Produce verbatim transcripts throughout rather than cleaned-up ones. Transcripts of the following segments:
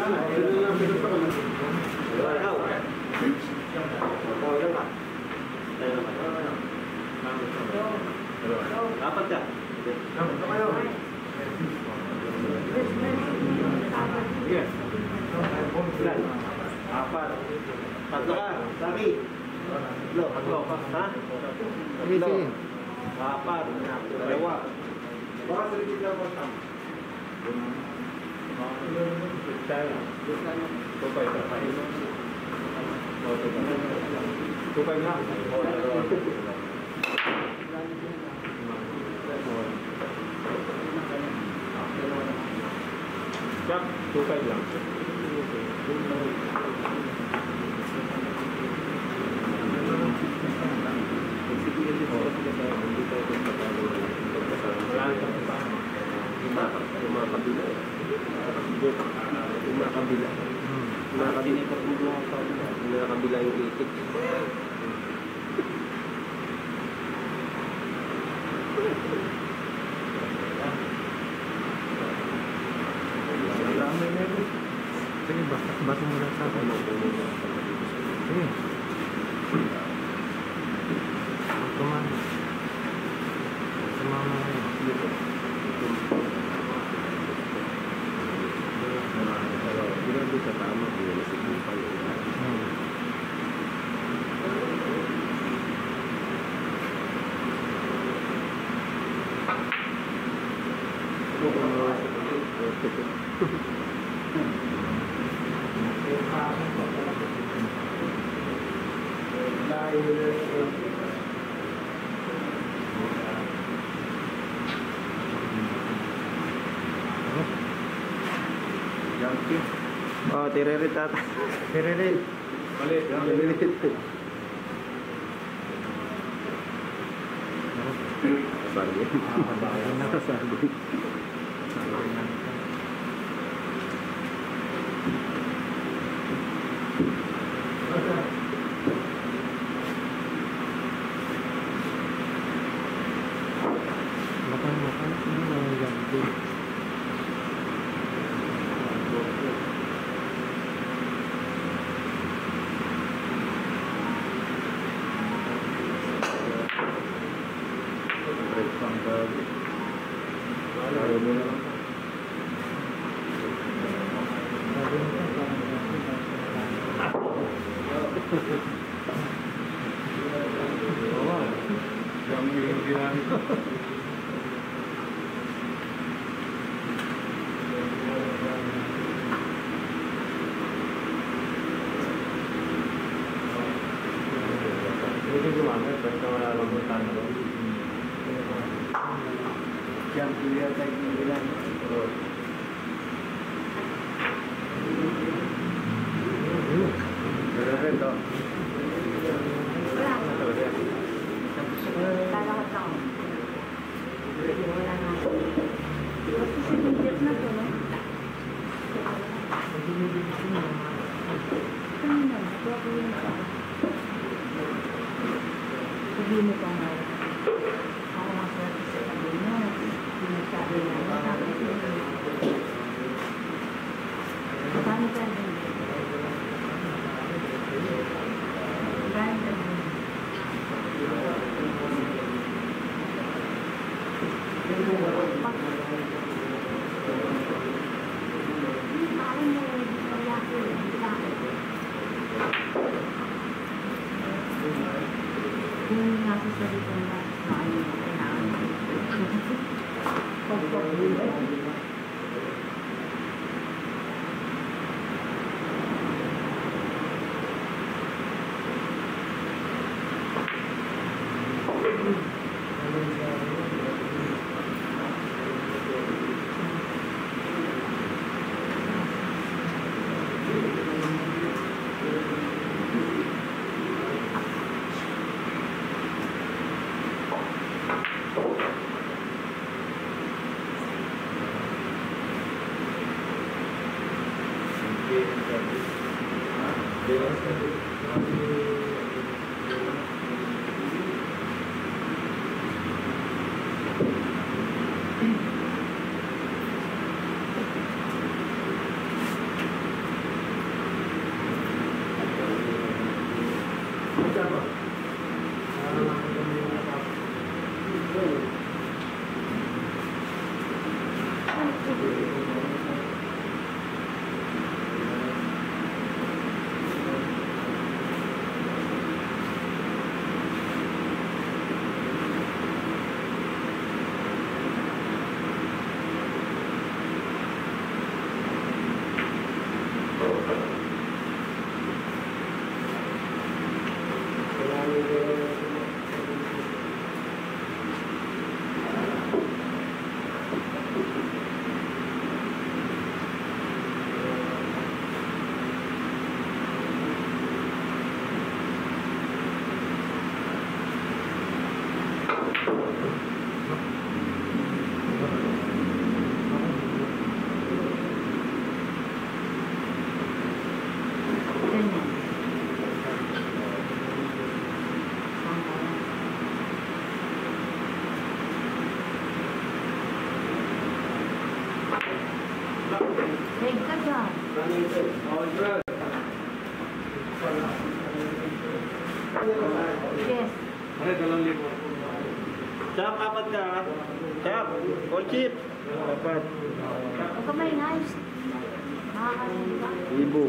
Dapat ka? Dapat ka kayo. Yes. Apat. Tatlo ka. Sabi. Tatlo. Tatlo. Ha? Tatlo. Apat. Dalawa. Baka sa likid lang mo sa Tupay. Tupay na. Jack, tupay lang. Lima kabila. Lima kabila. Lima kabila. Lima kabila yung itik. Sige, basa mo lang sa akin. Sige. Kuman. Sumama mo yun. Bilang doon sa tama, bilang nasa kupay. Oh, tiririt tata. Tiririt. Balik. Tiririt. Sarili. Sarili. Makan makan ini mau ganti. Ini gimana? Pertama rambutan lo. Jam dia tadi bilang. Berapa itu? Sabihin mo pa nga, ako maswerte sa sabi niya, sinasabi niya, paano ka din? Paano ka din? Paano mo kaya ko yung bakit? Kung nasa salita na kaano na kailangan mo. Pagpapulay. Big ka dyan. Yes. Chap, apat ka. Chap, all chip. Apat. Huwag ka may nice. Nakakalimutan ka. Ibo.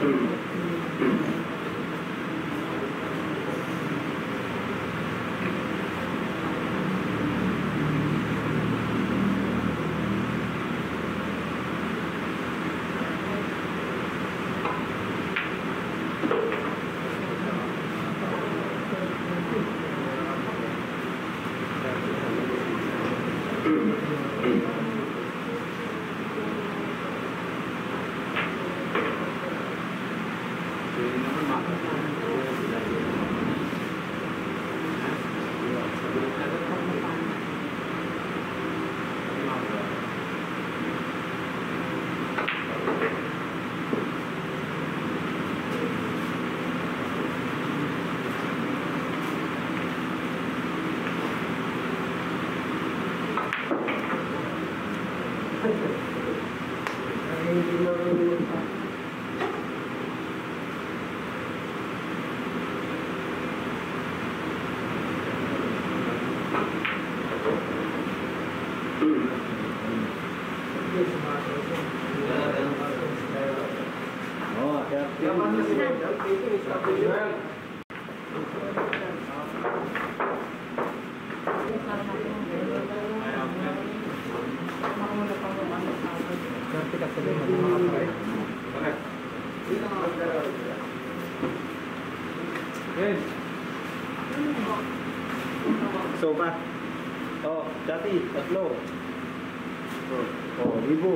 Oh, Swerte kasi din mag-makapray. Yes. So pa. Oh, dati, tatlo. Oh, oh, libo.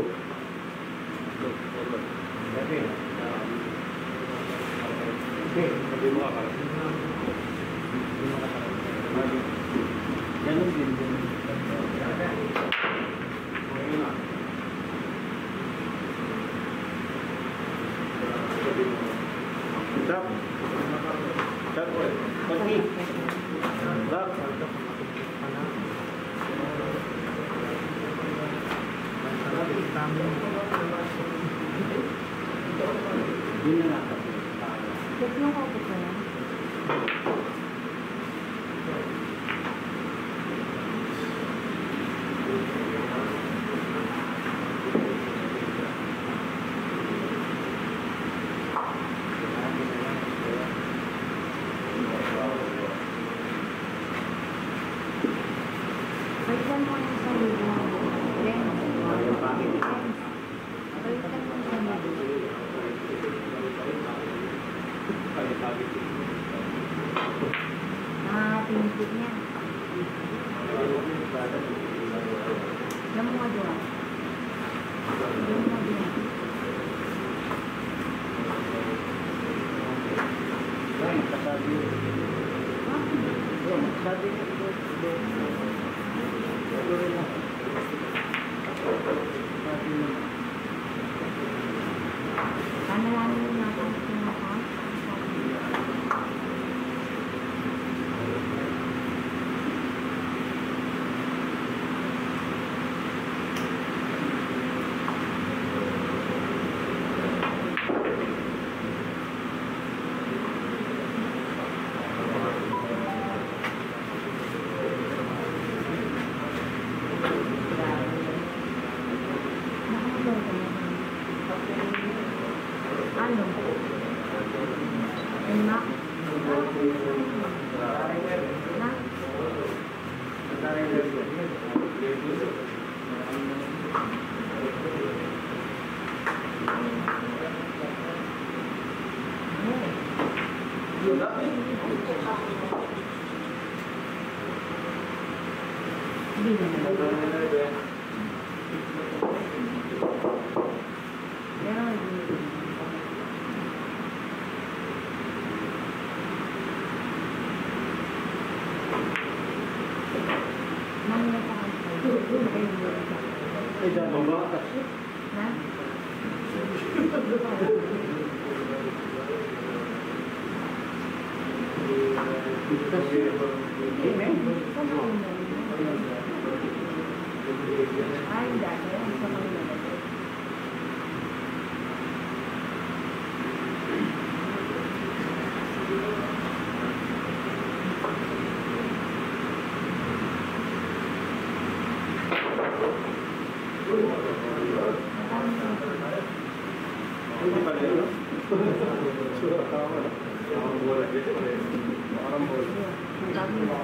Dati. Okay, sabi mo ka. Ganun din din. Stop. Stop. Pagi. Stop. Yun na lang. Tatlong kopos na lang. Balikan mo ang isang libo. Then, balikan mo ang isang libo. Ah, pinipit niya. Alam mo nga doon. Alam mo nga doon. Ay, kasabi. Ah, Sabi niya ito. Ito rin lang. Sabi niya. ano lang mo na ang pinaka? Ano? Enak? Na? Hindi naman. Pero hindi. Mamaya pa kayo. Ay, dyan, mabaka. Na? Ay, dati. Ang sa mga nalagay. Hindi pa rin, no? Sure, tama na. Parang bola. Parang bola. Ang dami na.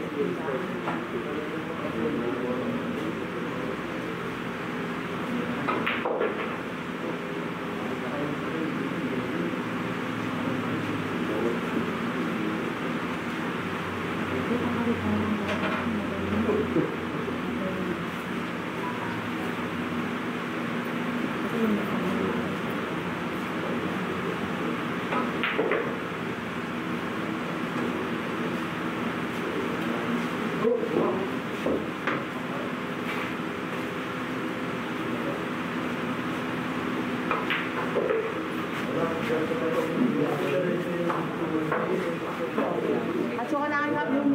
At so kailangan nga yung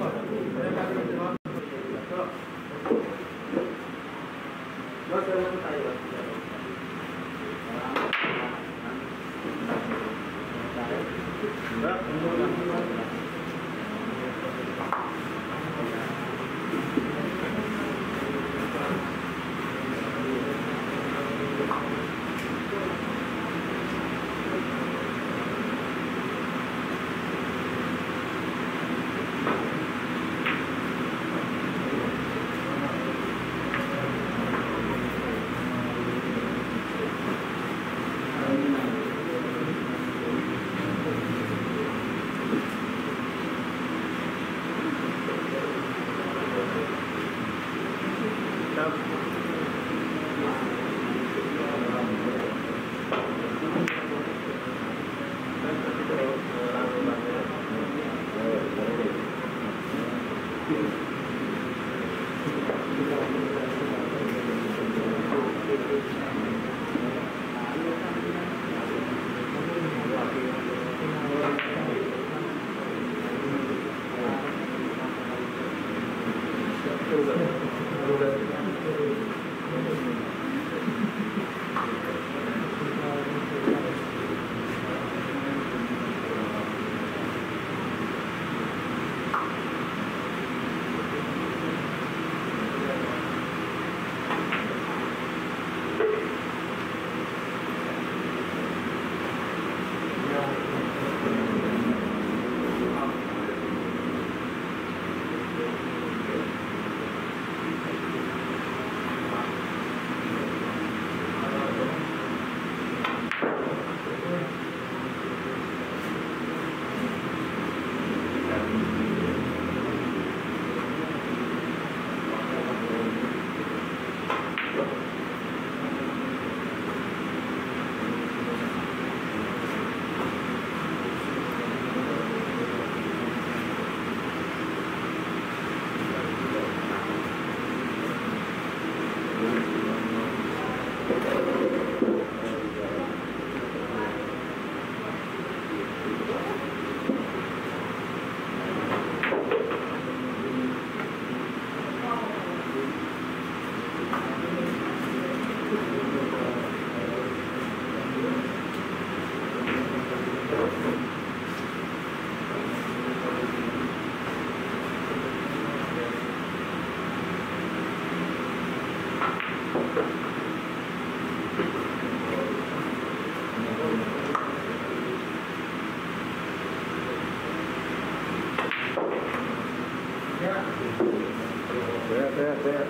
There, there, there.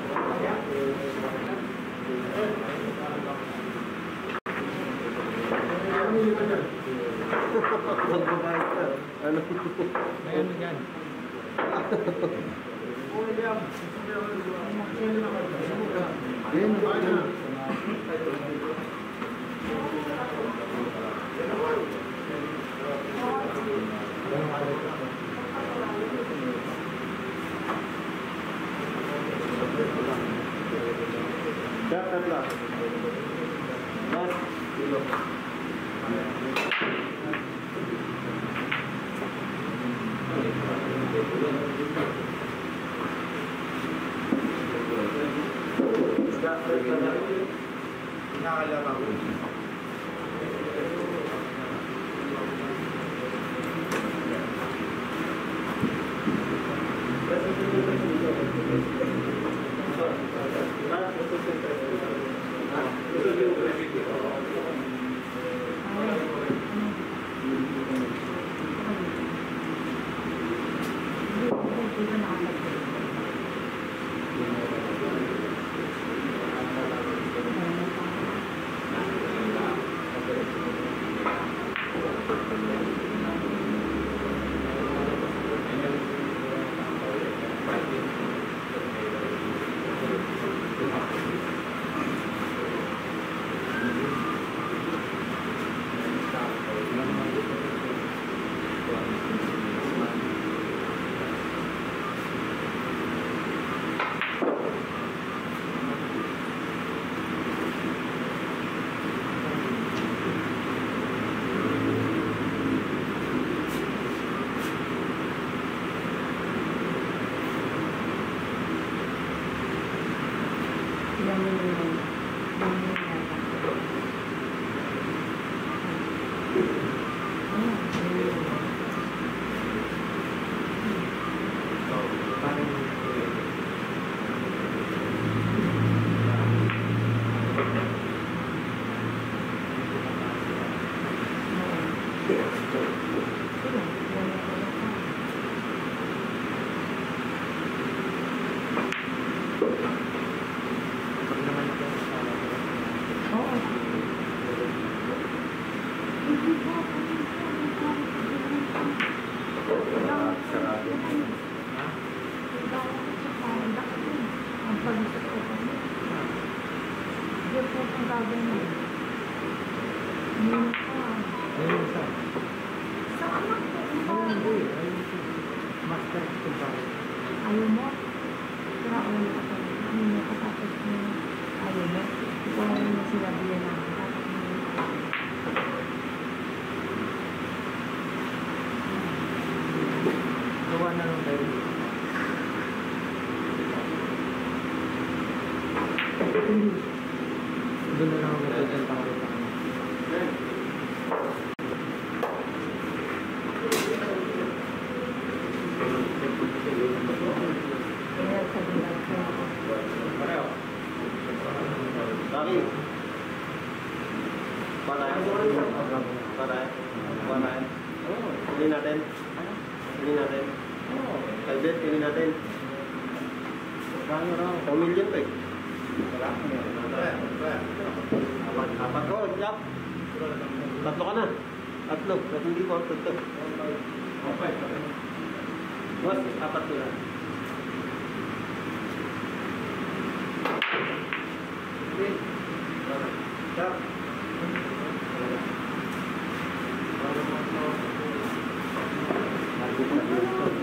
Ano? May ano dyan? Yan, yan. Dapat lang. Mas, dilo. Nakakalama ko. Ang gagawin mo. Hindi ka. Ayun isa. Sa anak ko, ang Ayun, bago. hindi. Ayun isa. Master kumpare. Ayaw mo. Pero ulo ka pa. Ano mo katapos mo. Ayaw mo. Ikaw na yung sinabi yan lang. Tapos mo. Gawa na lang tayo. Doon na lang ako magpapalta ko rin sa kanya. Kaya sa bilang ko. Rocky. Patay. Patay. Patay. Pili natin. Pili natin. Kalbet, pili natin. Isang million to eh. Apat, apat ko, Jack. Tatlo ka na. Tatlo, tatlo hindi ko, tatlo. Boss, apat ko na. Jack. Lagi ko na dito.